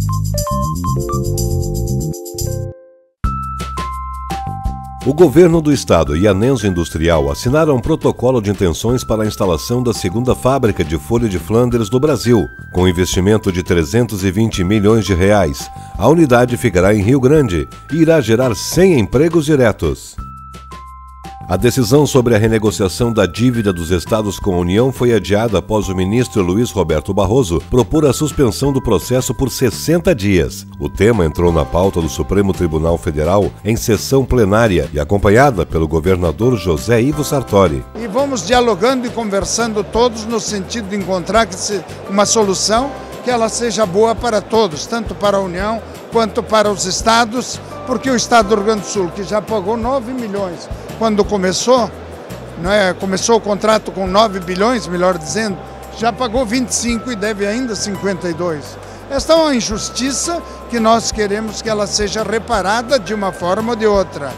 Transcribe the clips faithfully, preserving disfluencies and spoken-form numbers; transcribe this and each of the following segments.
O governo do estado e a Nenso Industrial assinaram um protocolo de intenções para a instalação da segunda fábrica de folha de Flandres no Brasil. Com investimento de trezentos e vinte milhões de reais, a unidade ficará em Rio Grande e irá gerar cem empregos diretos. A decisão sobre a renegociação da dívida dos estados com a União foi adiada após o ministro Luiz Roberto Barroso propor a suspensão do processo por sessenta dias. O tema entrou na pauta do Supremo Tribunal Federal em sessão plenária e acompanhada pelo governador José Ivo Sartori. E vamos dialogando e conversando todos no sentido de encontrar uma solução que ela seja boa para todos, tanto para a União quanto para os estados, porque o estado do Rio Grande do Sul, que já pagou nove milhões quando começou, não é? Começou o contrato com nove bilhões, melhor dizendo, já pagou vinte e cinco e deve ainda cinquenta e dois. Esta é uma injustiça que nós queremos que ela seja reparada de uma forma ou de outra.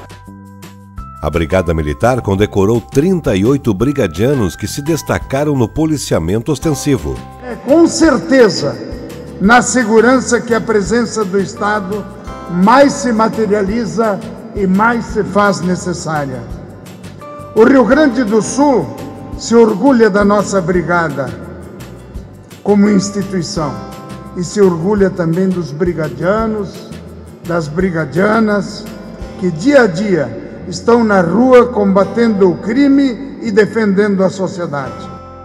A Brigada Militar condecorou trinta e oito brigadianos que se destacaram no policiamento ostensivo. É com certeza na segurança que a presença do Estado mais se materializa e mais se faz necessária. O Rio Grande do Sul se orgulha da nossa brigada como instituição e se orgulha também dos brigadianos, das brigadianas que dia a dia estão na rua combatendo o crime e defendendo a sociedade.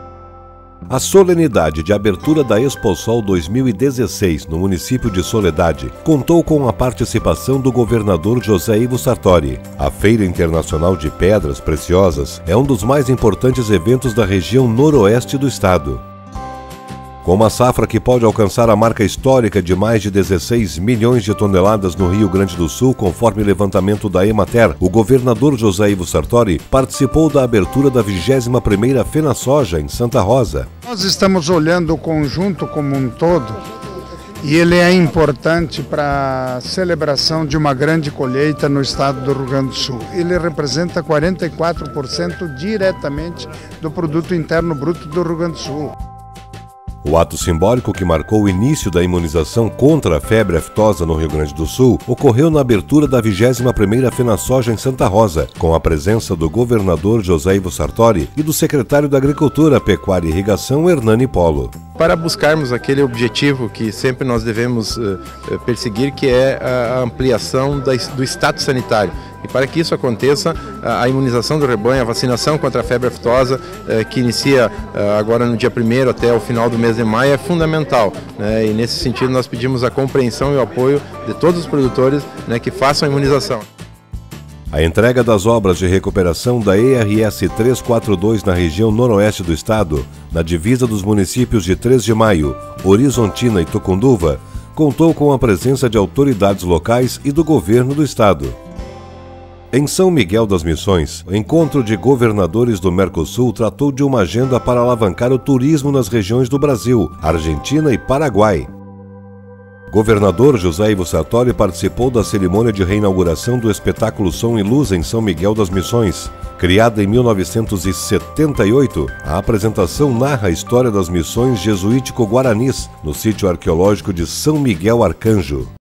A solenidade de abertura da Exposol dois mil e dezesseis no município de Soledade contou com a participação do governador José Ivo Sartori. A Feira Internacional de Pedras Preciosas é um dos mais importantes eventos da região noroeste do estado. Com uma safra que pode alcançar a marca histórica de mais de dezesseis milhões de toneladas no Rio Grande do Sul, conforme levantamento da Emater, o governador José Ivo Sartori participou da abertura da vigésima primeira FenaSoja em Santa Rosa. Nós estamos olhando o conjunto como um todo e ele é importante para a celebração de uma grande colheita no estado do Rio Grande do Sul. Ele representa quarenta e quatro por cento diretamente do produto interno bruto do Rio Grande do Sul. O ato simbólico que marcou o início da imunização contra a febre aftosa no Rio Grande do Sul ocorreu na abertura da vigésima primeira FenaSoja em Santa Rosa, com a presença do governador José Ivo Sartori e do secretário da Agricultura, Pecuária e Irrigação, Hernani Polo. Para buscarmos aquele objetivo que sempre nós devemos uh, perseguir, que é a ampliação da, do status sanitário. E para que isso aconteça, a imunização do rebanho, a vacinação contra a febre aftosa, uh, que inicia uh, agora no dia primeiro até o final do mês de maio, é fundamental, né? E nesse sentido nós pedimos a compreensão e o apoio de todos os produtores, né, que façam a imunização. A entrega das obras de recuperação da E R S trezentos e quarenta e dois na região noroeste do estado, na divisa dos municípios de três de maio, Horizontina e Tucunduva, contou com a presença de autoridades locais e do governo do estado. Em São Miguel das Missões, o encontro de governadores do Mercosul tratou de uma agenda para alavancar o turismo nas regiões do Brasil, Argentina e Paraguai. Governador José Ivo Sartori participou da cerimônia de reinauguração do espetáculo Som e Luz em São Miguel das Missões. Criada em mil novecentos e setenta e oito, a apresentação narra a história das missões jesuítico-guaranis no sítio arqueológico de São Miguel Arcanjo.